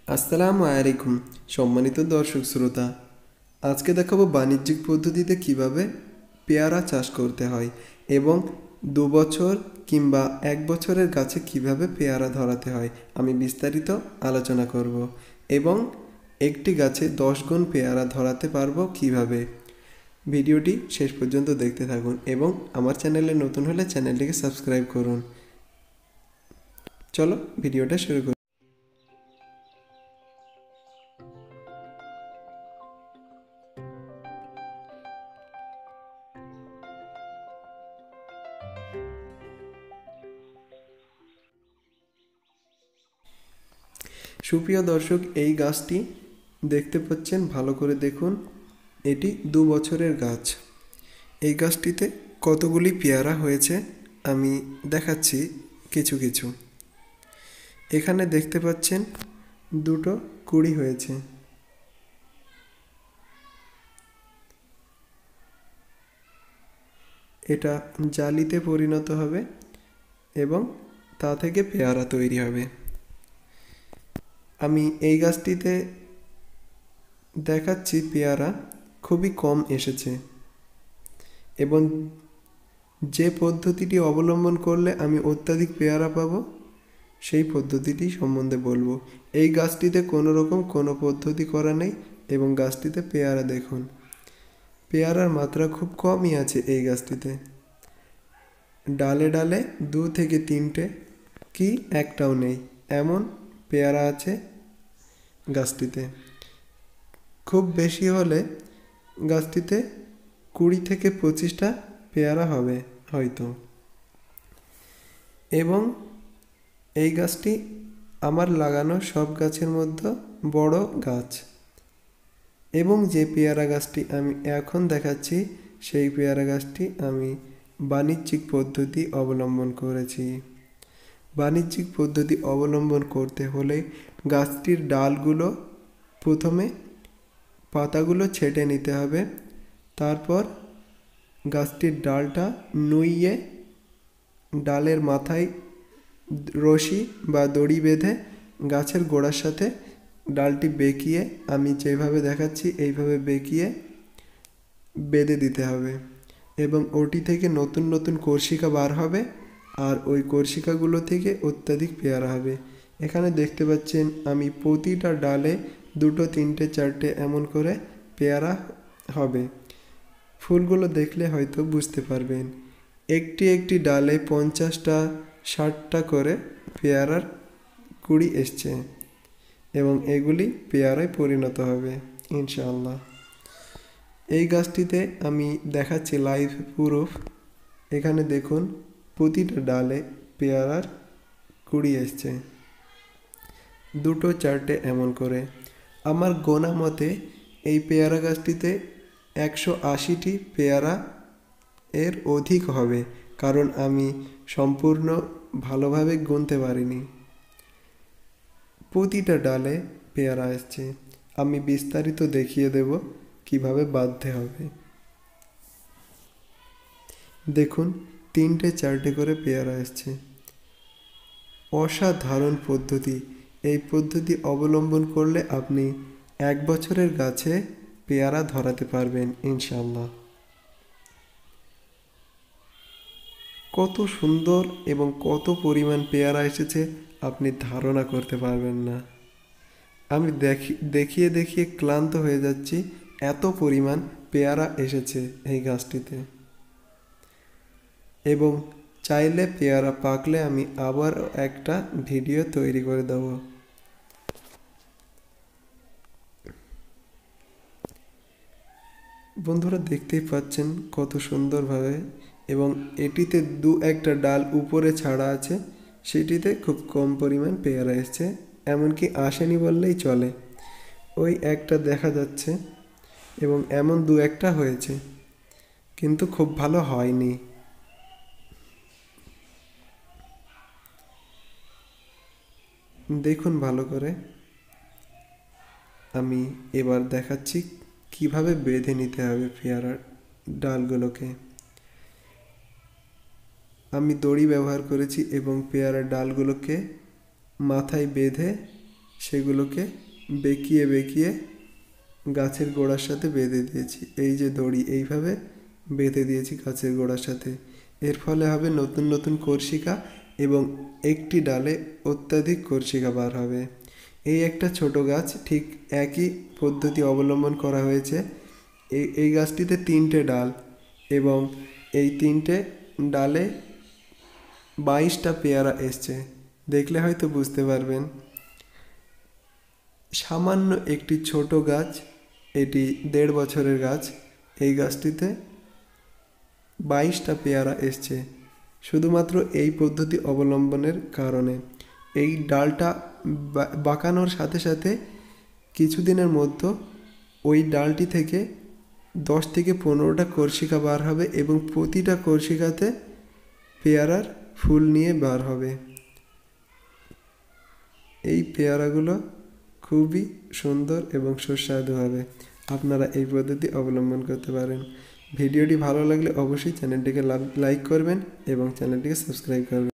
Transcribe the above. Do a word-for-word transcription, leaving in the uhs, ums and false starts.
আসসালামু আলাইকুম সম্মানিত দর্শক শ্রোতা। আজকে দেখাবো বাণিজ্যিক পদ্ধতিতে কিভাবে পেয়ারা চাষ করতে হয় এবং দু বছর কিংবা এক বছরের গাছে কিভাবে পেয়ারা ধরাতে হয় আমি বিস্তারিত আলোচনা করব এবং একটি গাছে দশ গুণ পেয়ারা ধরাতে পারবো কিভাবে। ভিডিওটি শেষ পর্যন্ত দেখতে থাকুন এবং আমার চ্যানেলে নতুন হলে চ্যানেলটিকে সাবস্ক্রাইব করুন। চলো ভিডিওটা শুরু করি। সুপ্রিয় দর্শক, এই গাছটি দেখতে পাচ্ছেন, ভালো করে দেখুন। এটি দু বছরের গাছ। এই গাছটিতে কতগুলি পেয়ারা হয়েছে আমি দেখাচ্ছি কিছু কিছু। এখানে দেখতে পাচ্ছেন দুটো কুড়ি হয়েছে। এটা জালিতে পরিণত হবে এবং তা থেকে পেয়ারা তৈরি হবে। আমি এই গাছটিতে দেখাচ্ছি পেয়ারা খুবই কম এসেছে এবং যে পদ্ধতিটি অবলম্বন করলে আমি অত্যাধিক পেয়ারা পাবো সেই পদ্ধতিটি সম্বন্ধে বলবো। এই গাছটিতে কোনো রকম কোনো পদ্ধতি করা নেই এবং গাছটিতে পেয়ারা দেখুন, পেয়ারার মাত্রা খুব কমই আছে এই গাছটিতে। ডালে ডালে দু থেকে তিনটে কি একটাও নেই এমন পেয়ারা আছে গাছটিতে। খুব বেশি হলে গাছটিতে কুড়ি থেকে পঁচিশটা পেয়ারা হবে হয়তো। এবং এই গাছটি আমার লাগানো সব গাছের মধ্যে বড় গাছ এবং যে পেয়ারা গাছটি আমি এখন দেখাচ্ছি সেই পেয়ারা গাছটি আমি বাণিজ্যিক পদ্ধতি অবলম্বন করেছি। বাণিজ্যিক পদ্ধতি অবলম্বন করতে হলে গাছটির ডালগুলো প্রথমে পাতাগুলো ছেঁটে নিতে হবে, তারপর গাছটির ডালটা নুইয়ে ডালের মাথায় রশি বা দড়ি বেঁধে গাছের গোড়ার সাথে ডালটি বেঁকিয়ে, আমি যেভাবে দেখাচ্ছি এইভাবে বেঁকিয়ে বেঁধে দিতে হবে এবং ওটি থেকে নতুন নতুন কর্ষিকা বার হবে আর ওই কর্ষিকাগুলো থেকে অত্যাধিক পেয়ারা হবে। এখানে দেখতে পাচ্ছেন আমি প্রতিটা ডালে দুটো তিনটে চারটে এমন করে পেয়ারা হবে। ফুলগুলো দেখলে হয়তো বুঝতে পারবেন, একটি একটি ডালে পঞ্চাশটা ষাটটা করে পেয়ারার কুড়ি এসছে এবং এগুলি পেয়ারায় পরিণত হবে ইনশাআল্লাহ। এই গাছটিতে আমি দেখাচ্ছি লাইভ প্রুফ। এখানে দেখুন প্রতিটা ডালে পেয়ারার কুড়ি এসছে, দুটো চারটে এমন করে। আমার গোনা মতে এই পেয়ারা গাছটিতে একশো আশিটি পেয়ারা এর অধিক হবে, কারণ আমি সম্পূর্ণ ভালোভাবে গুনতে পারিনি। প্রতিটা ডালে পেয়ারা এসছে, আমি বিস্তারিত দেখিয়ে দেব কিভাবে বাঁধতে হবে। দেখুন তিনটে চারটে করে পেয়ারা এসছে, অসাধারণ পদ্ধতি। এই পদ্ধতি অবলম্বন করলে আপনি এক বছরের গাছে পেয়ারা ধরাতে পারবেন ইনশাআল্লাহ। কত সুন্দর এবং কত পরিমাণ পেয়ারা এসেছে আপনি ধারণা করতে পারবেন না। আমি দেখি দেখিয়ে দেখিয়ে ক্লান্ত হয়ে যাচ্ছি, এত পরিমাণ পেয়ারা এসেছে এই গাছটিতে। এবং চাইলে পেয়ারা পাকলে আমি আবার একটা ভিডিও তৈরি করে দেব। বন্ধুরা দেখতেই পাচ্ছেন কত সুন্দরভাবে, এবং এটিতে দু একটা ডাল উপরে ছাড়া আছে, সেটিতে খুব কম পরিমাণ পেয়ারা এসছে, এমনকি আসেনি বললেই চলে। ওই একটা দেখা যাচ্ছে এবং এমন দু একটা হয়েছে, কিন্তু খুব ভালো হয়নি। দেখুন ভালো করে। আমি এবার দেখাচ্ছি কিভাবে বেঁধে নিতে হবে পেয়ারার ডালগুলোকে। আমি দড়ি ব্যবহার করেছি এবং পেয়ারার ডালগুলোকে মাথায় বেঁধে সেগুলোকে বেঁকিয়ে বেঁকিয়ে গাছের গোড়ার সাথে বেঁধে দিয়েছি। এই যে দড়ি এইভাবে বেঁধে দিয়েছি গাছের গোড়ার সাথে। এর ফলে হবে নতুন নতুন কর্ষিকা এবং একটি ডালে অত্যাধিক কর্ষিকা বার হবে। এই একটা ছোট গাছ, ঠিক একই পদ্ধতি অবলম্বন করা হয়েছে। এই এই গাছটিতে তিনটে ডাল এবং এই তিনটে ডালে বাইশটা পেয়ারা এসছে। দেখলে হয়তো বুঝতে পারবেন। সামান্য একটি ছোট গাছ, এটি দেড় বছরের গাছ। এই গাছটিতে বাইশটা পেয়ারা এসছে শুধুমাত্র এই পদ্ধতি অবলম্বনের কারণে। এই ডালটা বাঁকানোর সাথে সাথে কিছুদিনের মধ্যে ওই ডালটি থেকে দশ থেকে পনেরোটা কর্ষিকা বার হবে এবং প্রতিটা কর্ষিকাতে পেয়ারার ফুল নিয়ে বার হবে। এই পেয়ারাগুলো খুবই সুন্দর এবং সুস্বাদু হবে। আপনারা এই পদ্ধতি অবলম্বন করতে পারেন। ভিডিওটি ভালো লাগলে অবশ্যই চ্যানেলটিকে লাইক করবেন এবং চ্যানেলটিকে সাবস্ক্রাইব করবেন।